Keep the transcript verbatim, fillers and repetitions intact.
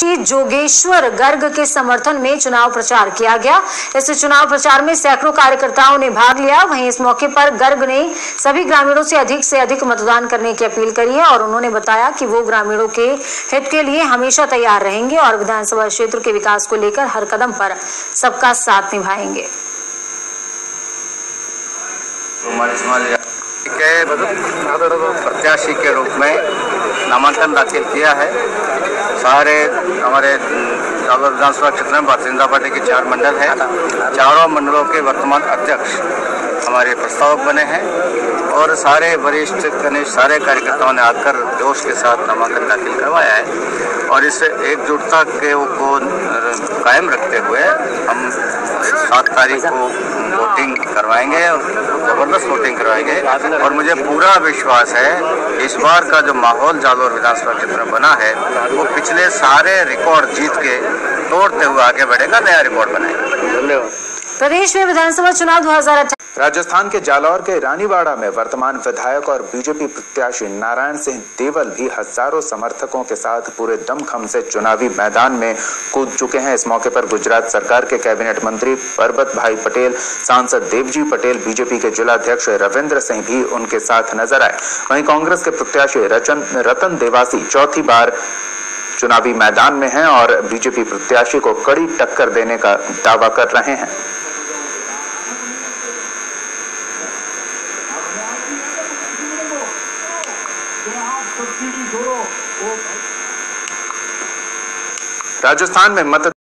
जोगेश्वर गर्ग के समर्थन में चुनाव प्रचार किया गया। इस चुनाव प्रचार में सैकड़ों कार्यकर्ताओं ने भाग लिया। वहीं इस मौके पर गर्ग ने सभी ग्रामीणों से अधिक से अधिक मतदान करने की अपील करी है और उन्होंने बताया कि वो ग्रामीणों के हित के लिए हमेशा तैयार रहेंगे और विधानसभा क्षेत्र के विकास को लेकर हर कदम पर सबका साथ निभाएंगे। प्रत्याशी के रूप में नामांकन दाखिल किया है। सारे हमारे जालोर विधानसभा क्षेत्र में भारतीय जनता पार्टी के चार मंडल हैं। चारों मंडलों के वर्तमान अध्यक्ष हमारे प्रस्तावक बने हैं और सारे वरिष्ठ कनिष्ठ सारे कार्यकर्ताओं ने आकर जोश के साथ नामांकन दाखिल करवाया है और इस एकजुटता के को कायम रखते हुए हम सात तारीख को वोटिंग करवाएंगे और जबरदस्त वोटिंग करवाएंगे और मुझे पूरा विश्वास है इस बार का जो माहौल जालोर विधानसभा क्षेत्र में बना है वो पिछले सारे रिकॉर्ड जीत के तोड़ते हुए आगे बढ़ेगा, नया रिकॉर्ड बनाएगा। धन्यवाद। प्रदेश में विधानसभा चुनाव दो हज़ार अठारह राजस्थान के जालौर के रानीवाड़ा में वर्तमान विधायक और बीजेपी प्रत्याशी नारायण सिंह देवल भी हजारों समर्थकों के साथ पूरे दमखम से चुनावी मैदान में कूद चुके हैं। इस मौके पर गुजरात सरकार के कैबिनेट मंत्री परबत भाई पटेल, सांसद देवजी पटेल, बीजेपी के जिलाध्यक्ष रविंद्र सिंह भी उनके साथ नजर आए। वहीं कांग्रेस के प्रत्याशी रचन रतन देवासी चौथी बार चुनावी मैदान में हैं और बीजेपी प्रत्याशी को कड़ी टक्कर देने का दावा कर रहे हैं। राजस्थान में मत